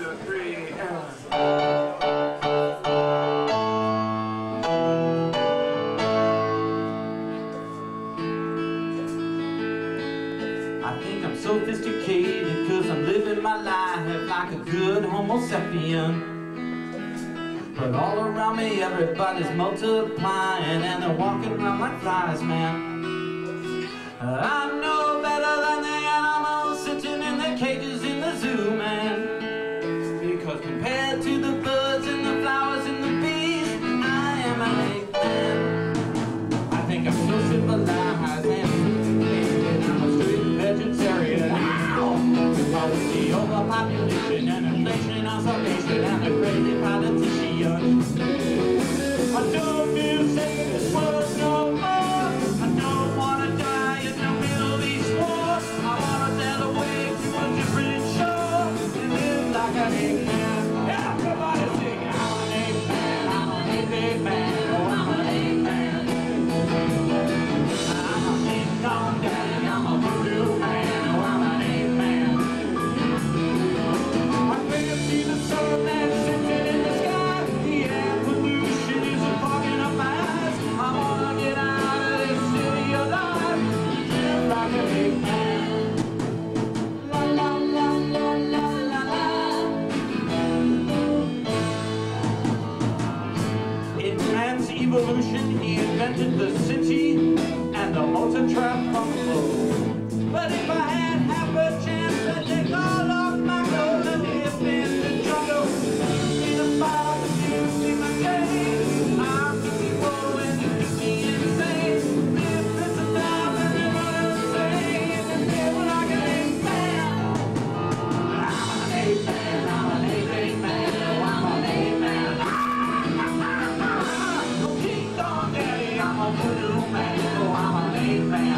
3, I think I'm sophisticated cause I'm living my life like a good homo sapien. But all around me everybody's multiplying and they're walking around like flies, man. I know better than the animals sitting in the cages in the zoo, man. Because compared to the birds and the flowers and the bees, I am an ape man. I think I'm so civilized and sophisticated, I'm a strict vegetarian. Because of the overpopulation and inflation, isolation, and the crazy politicians. I don't feel safe in this world no more. I don't want to die in the Middle East war. I want to sail away to a different shore and live like an ape man. Everybody sing, I'm an ape man, I'm an ape man, oh I'm an ape man. I'm a King Kong daddy, I'm a voodoo man, oh I'm an ape man. I can't see the sun that's sitting in the sky. The air pollution is fogging up my eyes. I wanna get out of this city alive, live like an ape man. La la la la la la la. In man's evolution, he invented the city and the motor trap bungalow. But if I had half a chance, I'd take all of my clothes and live in the jungle. In a fire to see my days. I'm 54 and you keep me insane. Live this a time and live insane and live like an ape man. I'm an ape man, I'm an ape man, oh I'm an ape man. No King Kong daddy, I'm a voodoo man, oh I'm an ape man.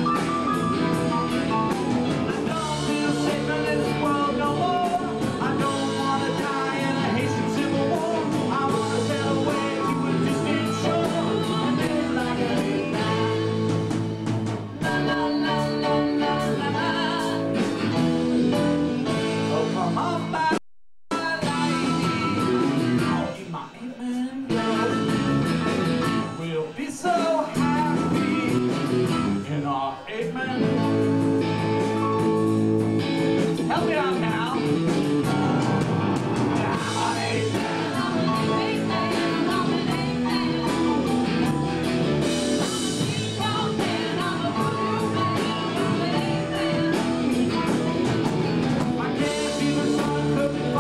I don't feel safe in this world no more. I don't want to die in a Haitian civil war. I want to sail away to a distant shore and live like an ape man. La la la la la la la. Oh come on back, in my ape man glow. We'll be so happy in our ape man. Help me out now. I'm an ape man, I'm an ape man, I'm an ape man. King Kong man, I'm a voodoo man, I'm an ape man. I can't see the sun cause